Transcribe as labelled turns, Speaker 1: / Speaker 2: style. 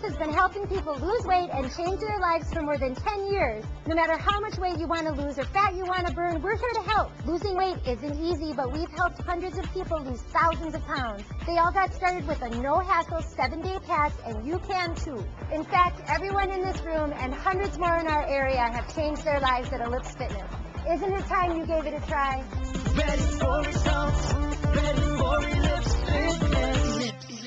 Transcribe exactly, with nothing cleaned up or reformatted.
Speaker 1: has been helping people lose weight and change their lives for more than ten years. No matter how much weight you want to lose or fat you want to burn, we're here to help. Losing weight isn't easy, but we've helped hundreds of people lose thousands of pounds. They all got started with a no-hassle seven-day pass, and you can too. In fact, everyone in this room and hundreds more in our area have changed their lives at E L P S Fitness. Isn't it time you gave it a try?
Speaker 2: Ready for results, ready for E L P S Fitness.